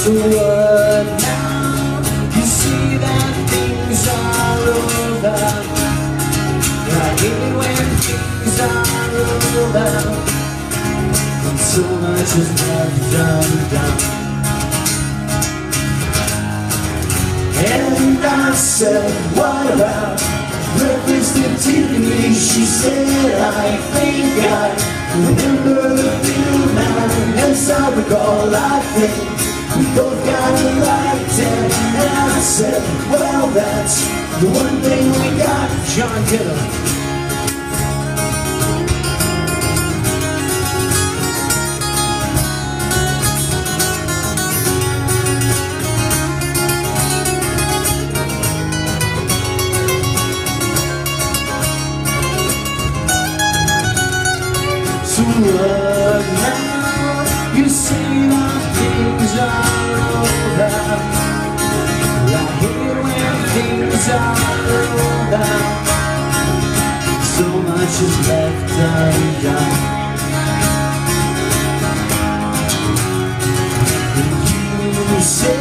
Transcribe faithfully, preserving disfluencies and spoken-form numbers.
So what now? You see that things are over. I hate it when things are over, and so much is left undone. And I said, what about breakfast at Tiffany? She said, I think I remember the feel now. As I recall, I think we both got it right then. And I said, well, that's the one thing we got. John Killer. So what now? You say that things are over. I hate when things are over. So much is left undone. And you say